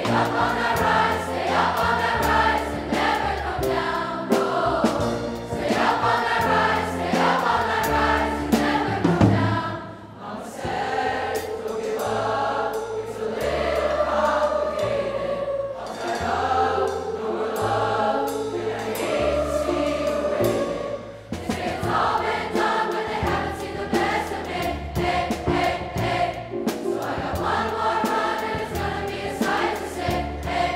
One more run and it's gonna be a sight to see. Hey.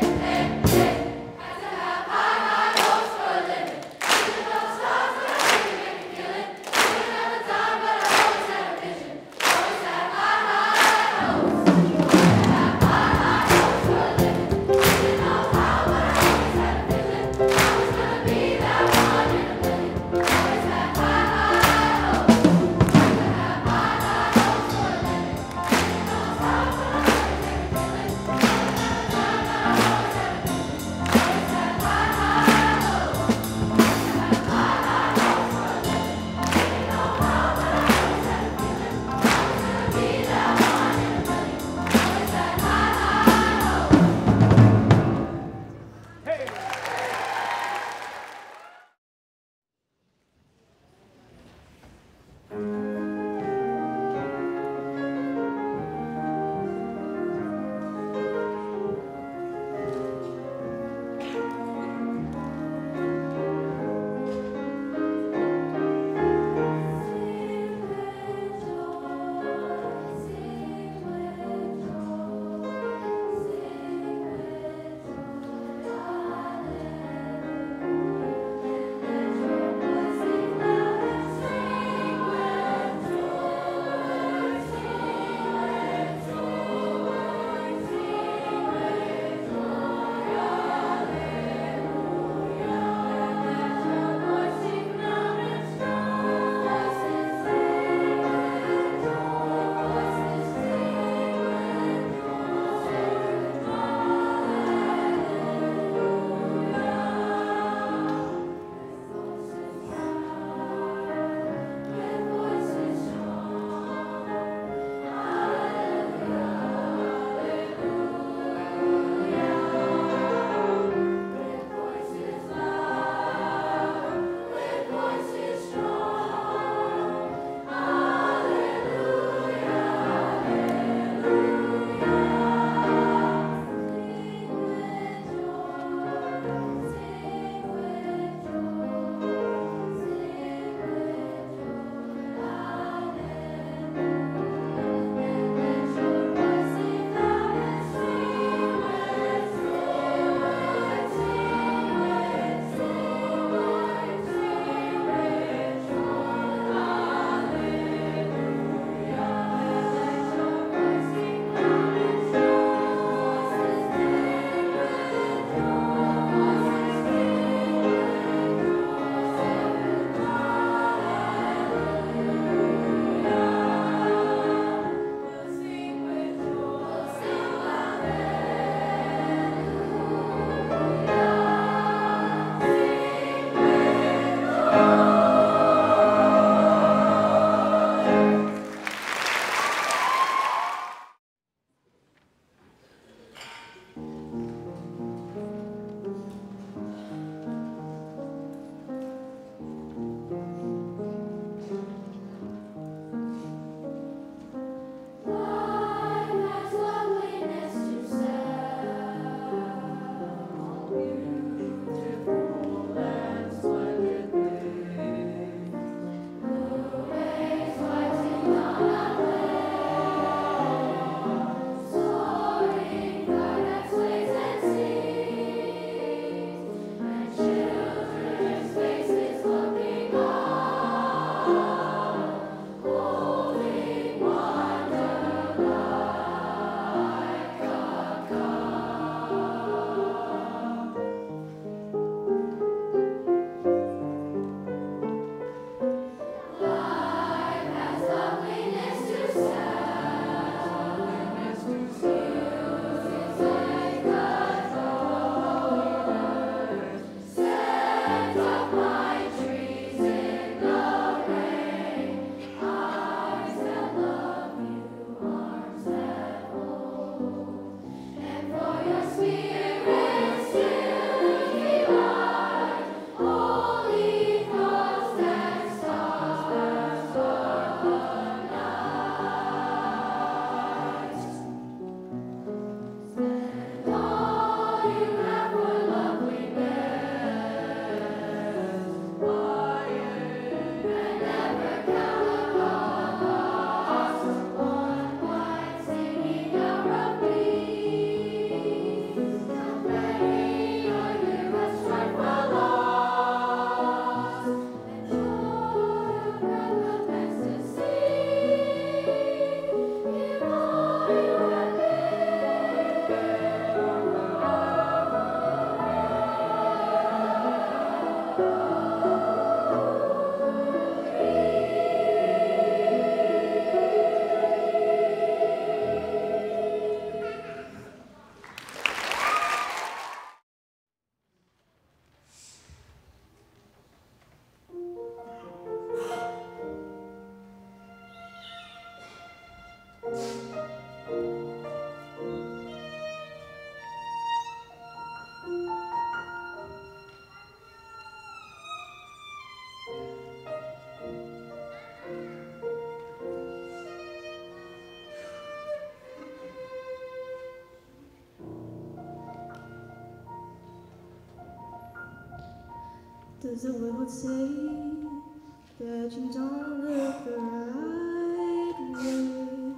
Does the world say that you don't look the right way?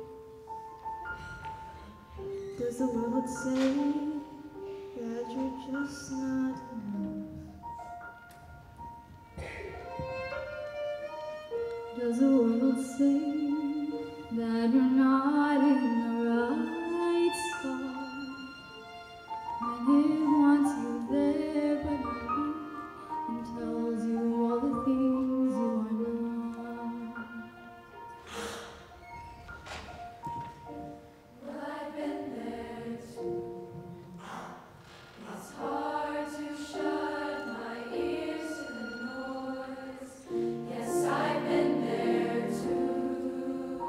Does the world say that you're just not enough? Does the world say that you're not in the right spot? When it wants you there but not here, and tells you all the things you are not. Well, I've been there too. It's hard to shut my ears to the noise. Yes, I've been there too.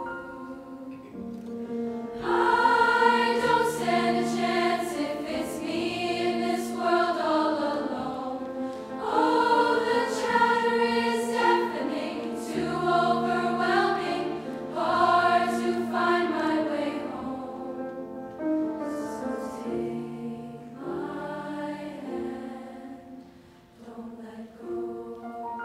I don't stand a chance if it's me in this world all alone. Oh, the chatter is deafening, too overwhelming, hard to find my way home. So take my hand, don't let go.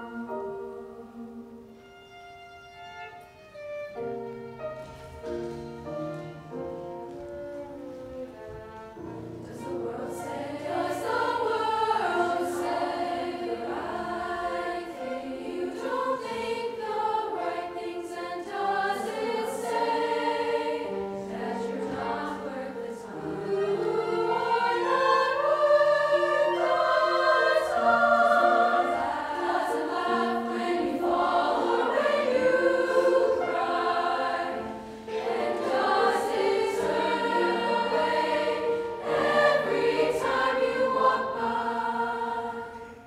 Does the world say the right thing? You don't think the right things, and does it say that you're not worth the time? You are not worth the time. Doesn't laugh when you fall or when you cry, and does it turn you away every time you walk by?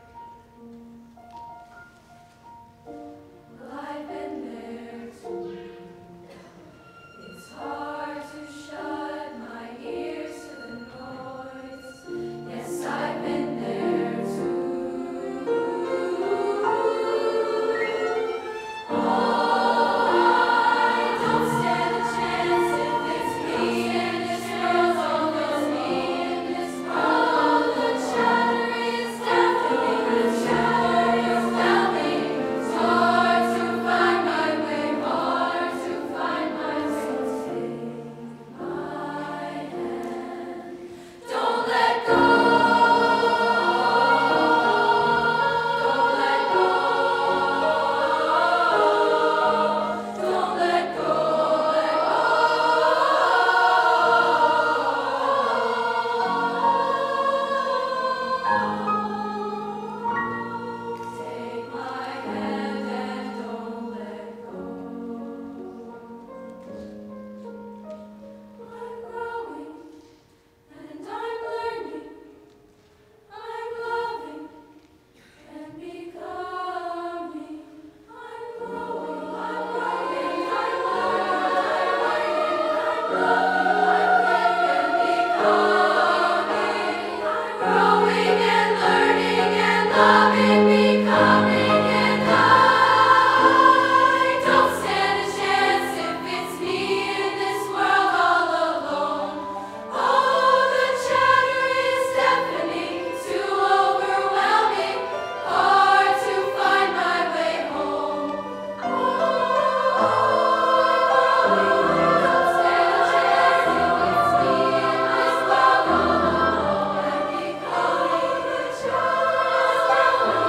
Well, I've been there too. It's hard to shut my ears to the noise. Yes, I've been there too. Oh, I don't stand a chance if it's me in this world. Oh, it's me in this world. The chatter is deafening. The chatter is louding. It's hard to find my way. Hard to find my way. Take my hand. Don't let go. Don't let go. Don't let go. Take my hand and don't let go. I'm growing and I'm learning. I'm loving and becoming. I'm growing, I'm learning, I'm growing and learning and loving, becoming, and I don't stand a chance if it's me in this world all alone. Oh, the chatter is deafening, too overwhelming, hard to find my way home. Oh, I don't stand a chance if it's me in this world all alone. I'm becoming the child.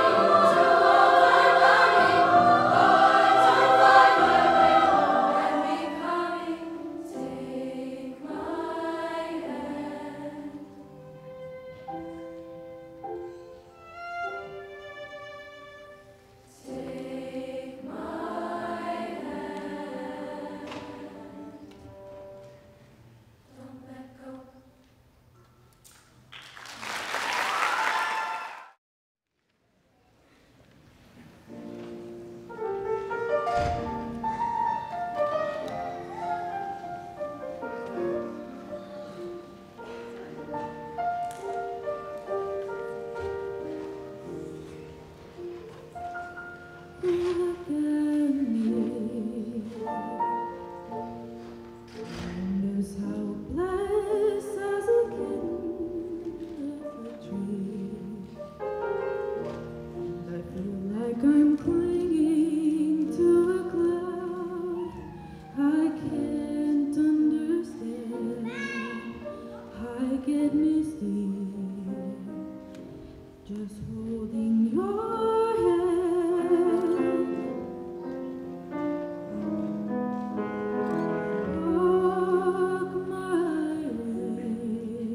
get misty just holding your hand. Walk my way,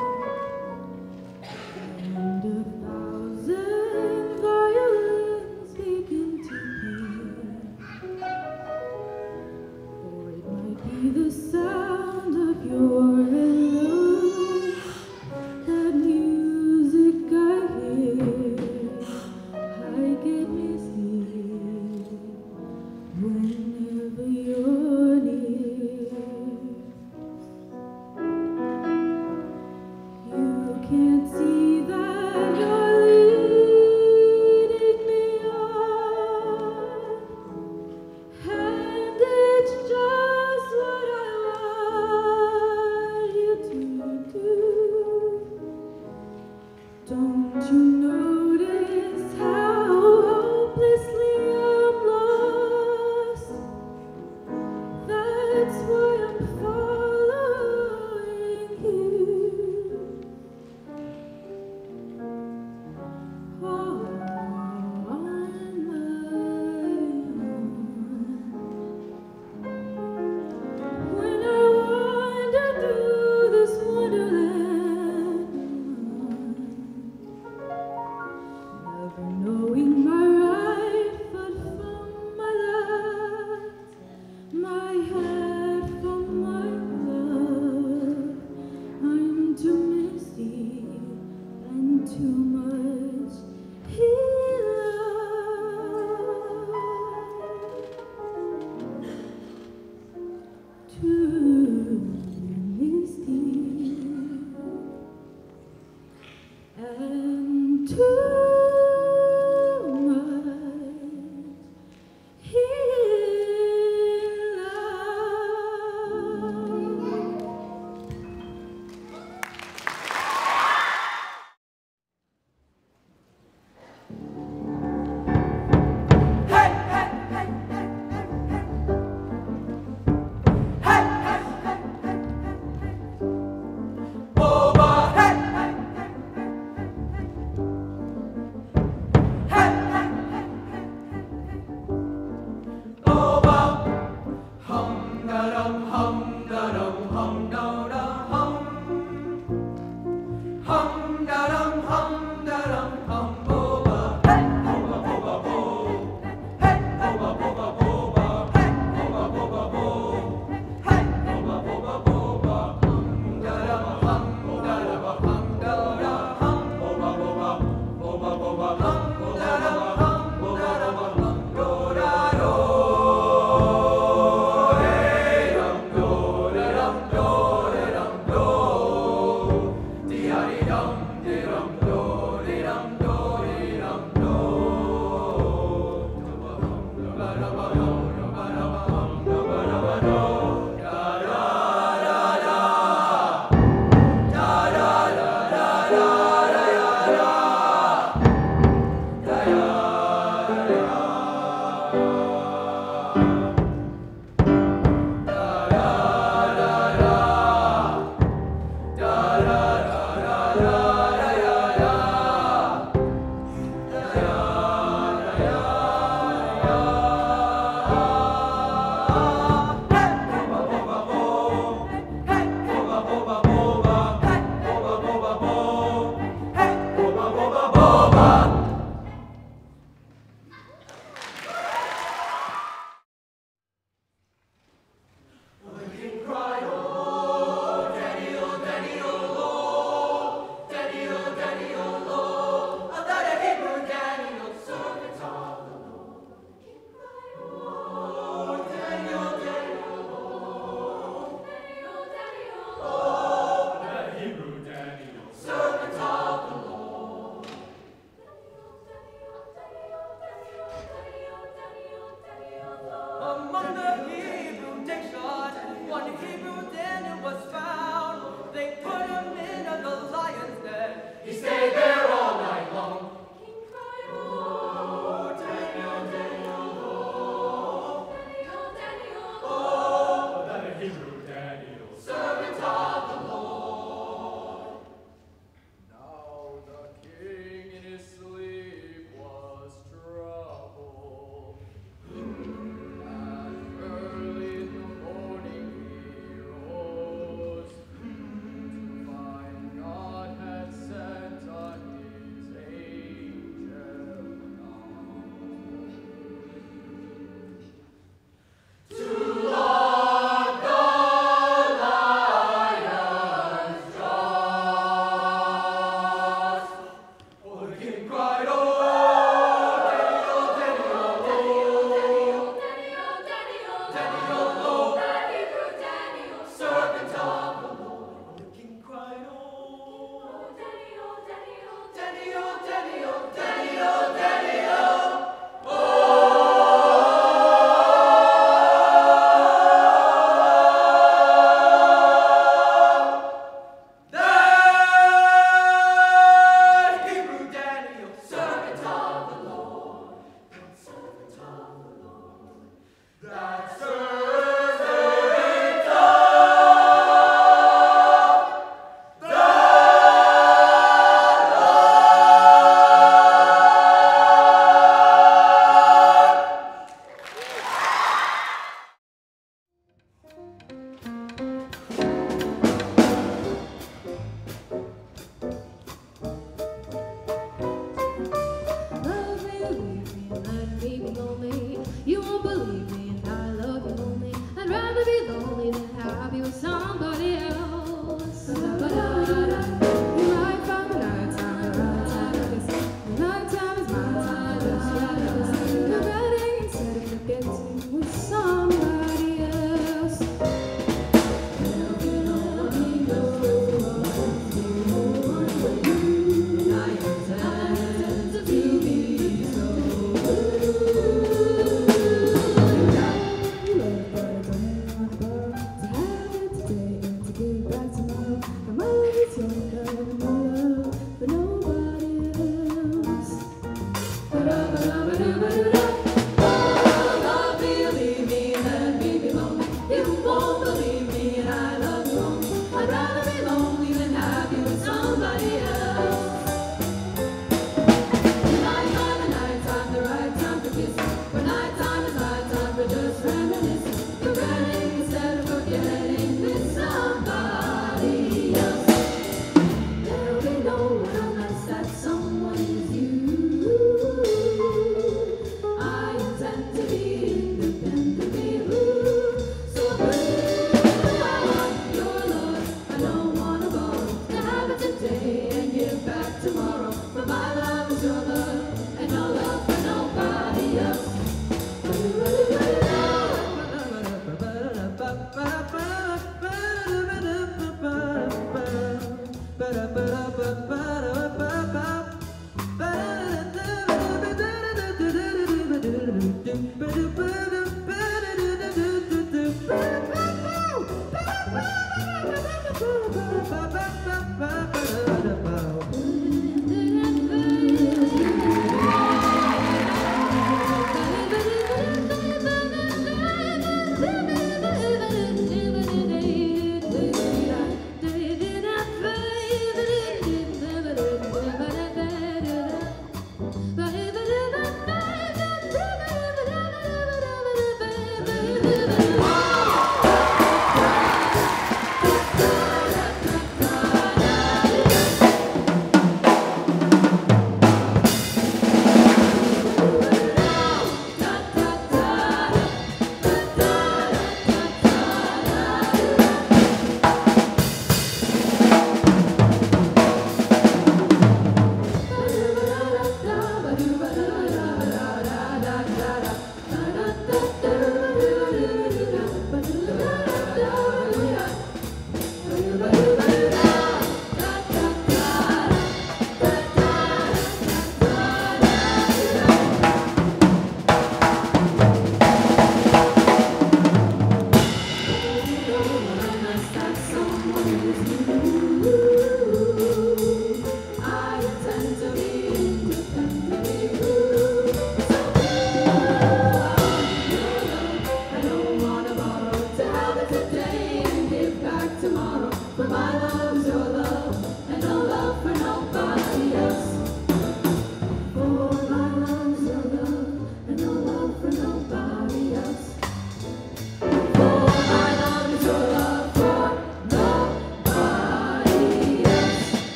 and 1,000 violins begin to play, or it might be the sound of your hello, that music I hear. I get misty whenever you're near. You can't see that you're leading me on, and it's just what I want you to do. Don't you notice how hopelessly I'm lost? That's why I'm following you. All on my own. When I wander through this wonderland, never knowing my right foot from my left, my head from my love. I'm too misty and too much in love. Too misty and too much in Dee-da-dee-dum.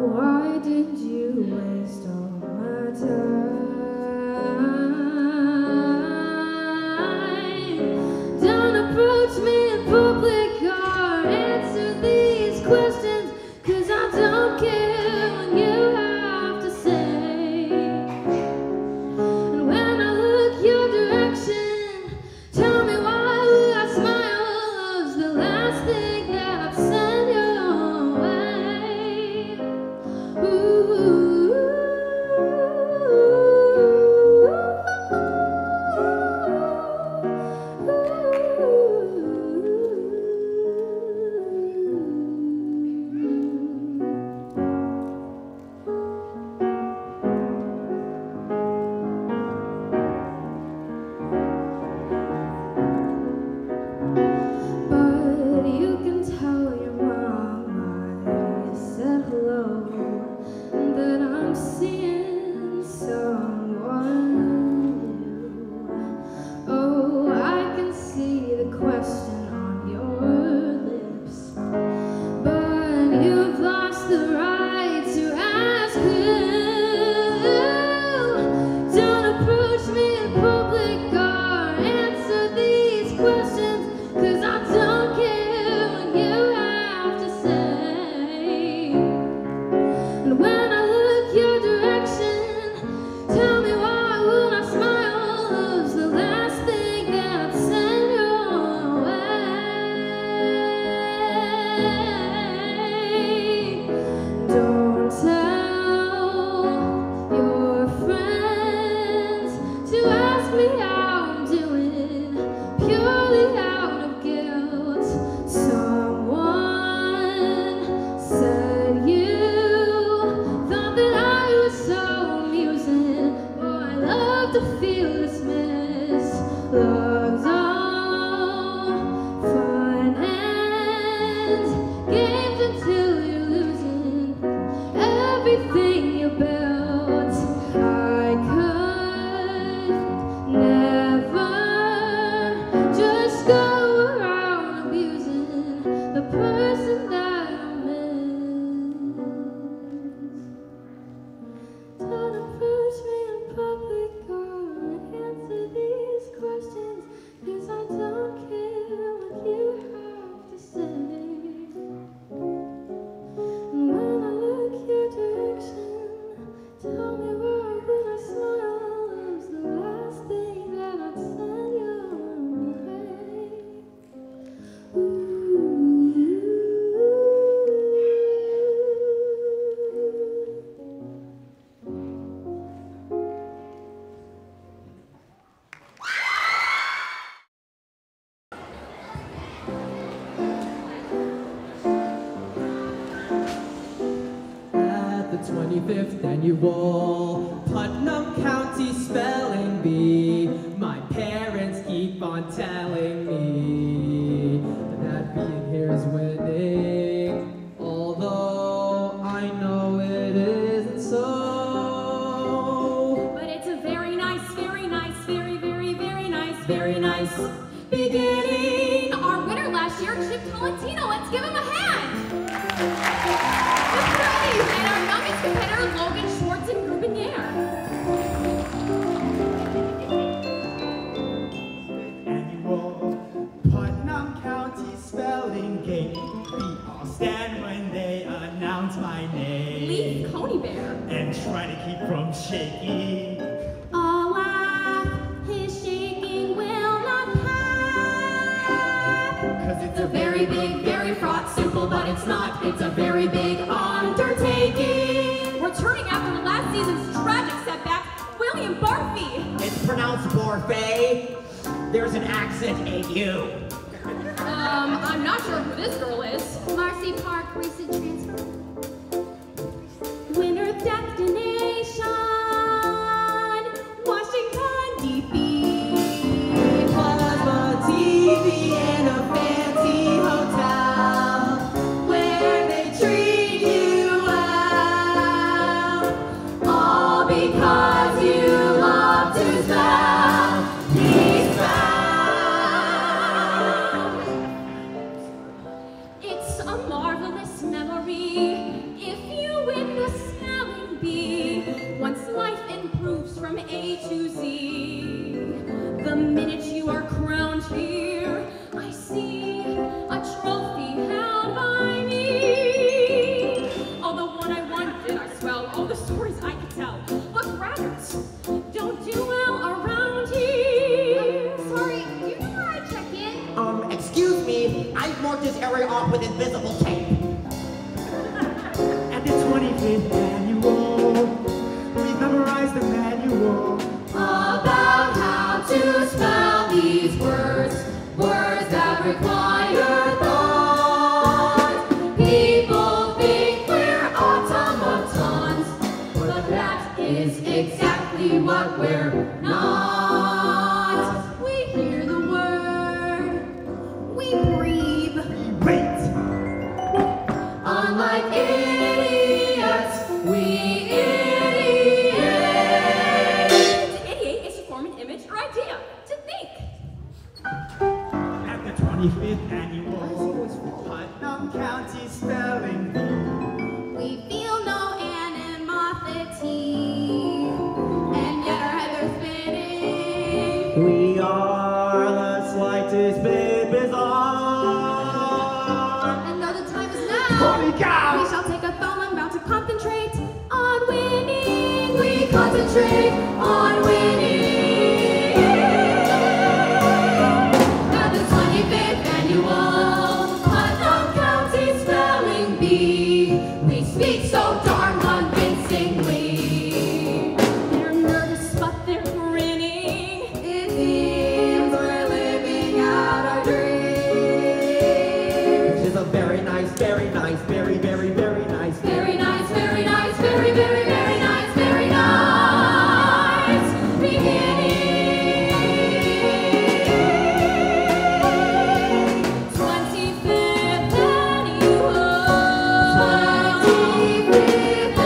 why did you waste all my time? Don't approach me in public or answer these questions, 'cause I don't care what you have to say. And when I look your direction, tell me why would I smile? Love's the last thing that I've sent your way. Ooh. But you can tell your mom I said hello, and that I'm seeing someone new. Oh, I can see the question on your lips, but you've lost the right to ask who. Don't approach me in public or answer these questions, 'cause I don't care what you have to say. And when I look your direction, tell me why would I smile? Love's the last thing that I'd send your way. Don't tell your friends to ask me how I'm doing, purely out of guilt. Someone said you thought that I was so amusing. Oh, I love to feel dismissed. Love's all fun and games until you're losing everything you built. I could never just go around abusing the person that I miss. Don't approach me in public or answer these questions, 'cause I don't care what you have to say. And when I look your direction, tell me why would I smile? Love's the last thing that I'd send your way. At the 25th annual Putnam County Spelling Bee, my parents keep on telling me that being here is winning, although I know it isn't so. But it's a very nice, very nice, very, very, very nice, very nice beginning. Our winner last year, Chip Tolentino. Let's give him a hand. With praise, and our youngest competitor, Logan Schwartz and Grubinier. Annual Putnam County Spelling Game. We all stand when they announce my name. Leaf Coney Bear. And try to keep from shaking. A laugh, his shaking will not pass. 'Cause it's It's a very big, very fraught, simple, but it's not. It's a very big undertaking. Returning after last season's tragic setback, William Barfy. It's pronounced Borfay. There's an accent, ain't you? I'm not sure who this girl is. Marcy Park, recent transfer. Winner destination, Washington, D.C. Plasma TV and a fancy hotel Where they treat you well, all because you love to spell. Please spell. It's a marvelous invisible tape. At the 25th annual, we memorized the manual About how to spell these words, words that require thought. People think we're automatons, but that is exactly what we're not. We hear the word, we breathe. Wait! Unlike idiots, we idiot. To ideate is to form an image or idea. To think. At the 25th annual Putnam County Spelling Bee, We feel no animosity, and yet our heads are spinning. we are the slightest bit bizarre. And though the time is now, Holy cow! we shall take a thumb amount to concentrate on winning. We concentrate on winning. At the 25th annual Putnam County Spelling Bee, we speak so darn convincingly. They're nervous, but they're grinning. It seems we're living out our dreams. Which is a very nice, very nice, very, very, very nice. Very nice, very nice, very, very, very nice, very nice beginning. 25th annual. 25th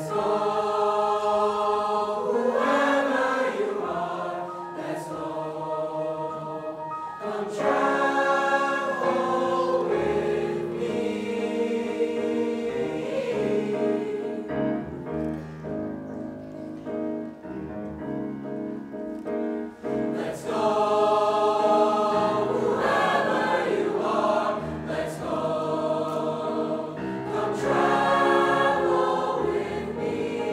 Travel with me.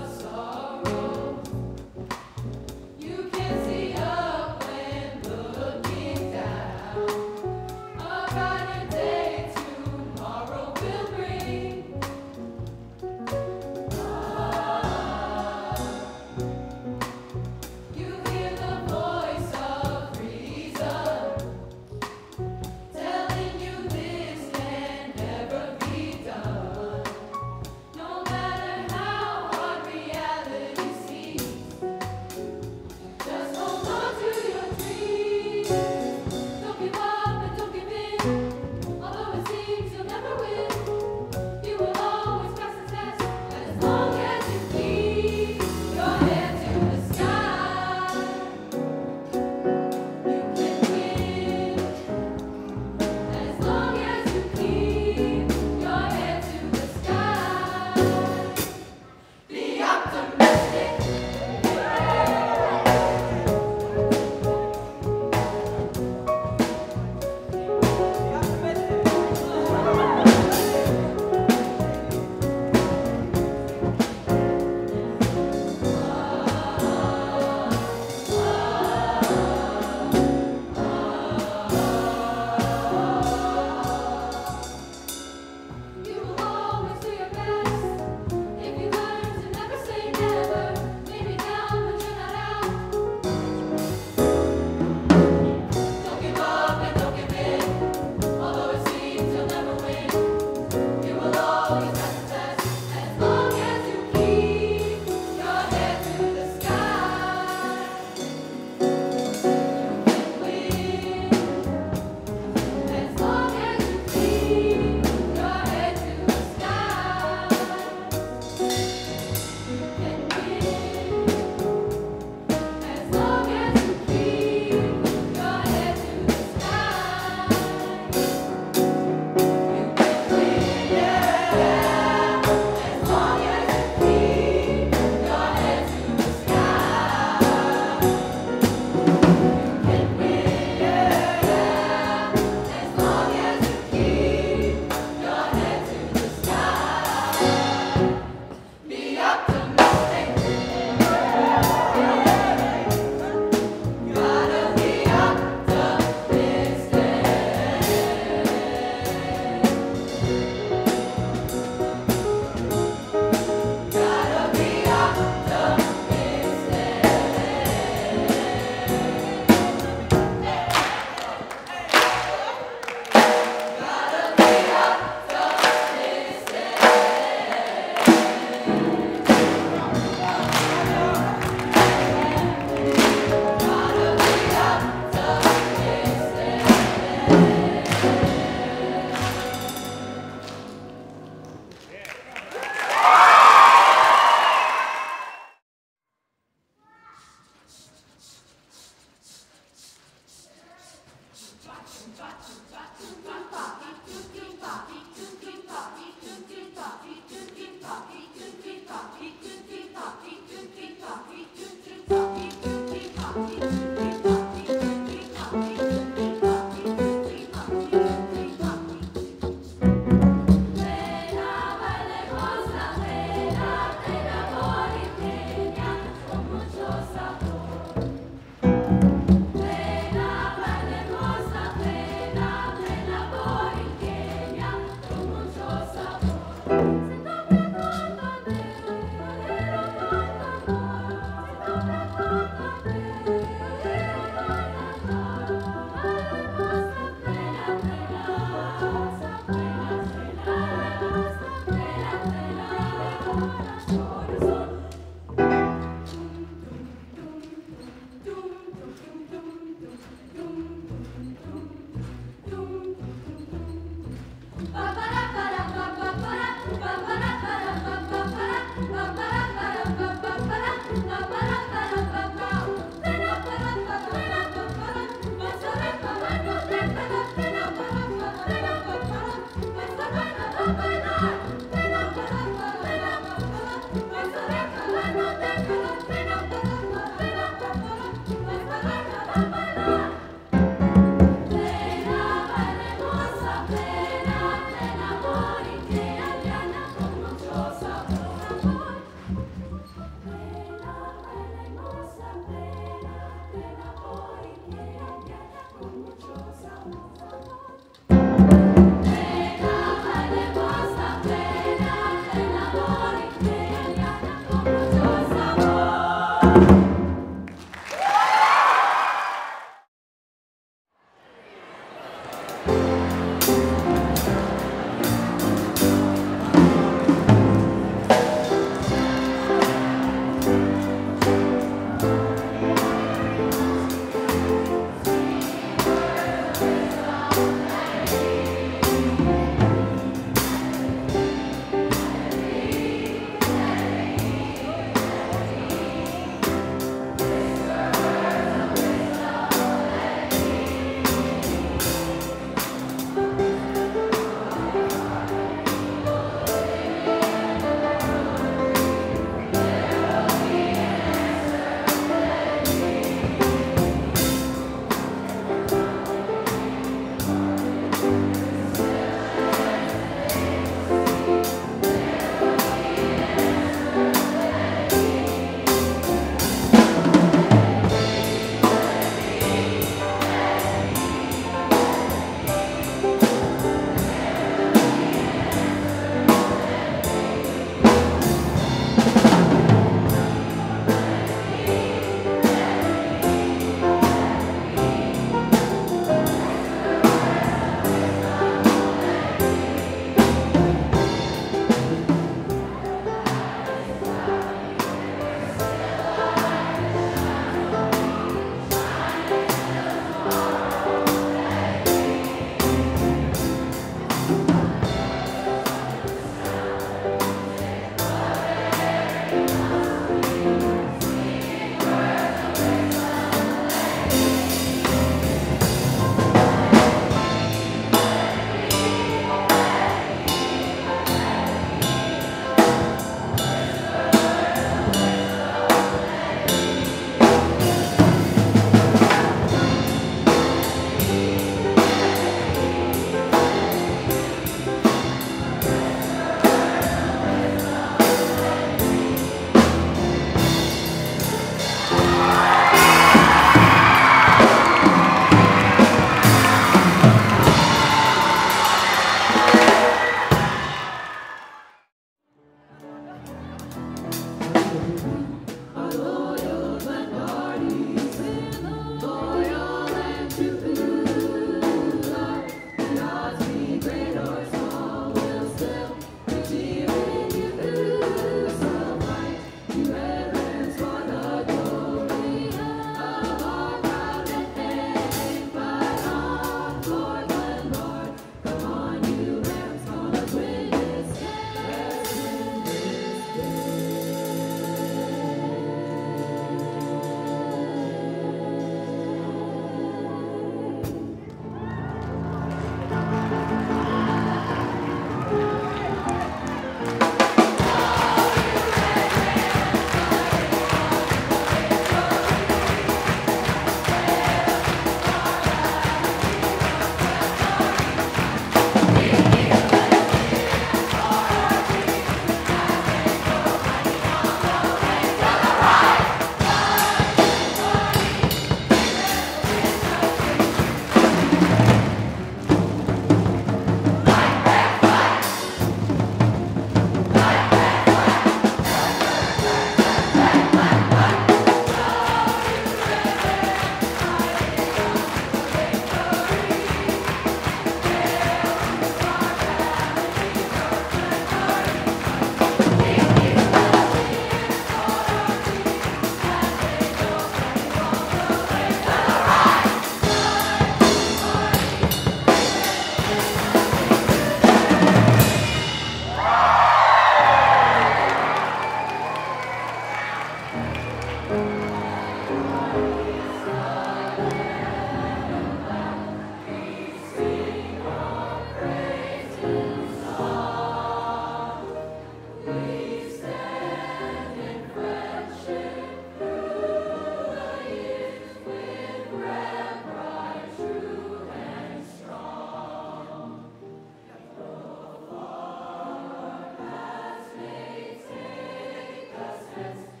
Yes.